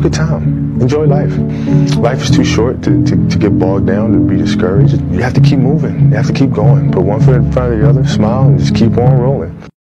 good time. Enjoy life. Life is too short to get bogged down, to be discouraged. You have to keep moving. You have to keep going. Put one foot in front of the other, smile, and just keep on rolling.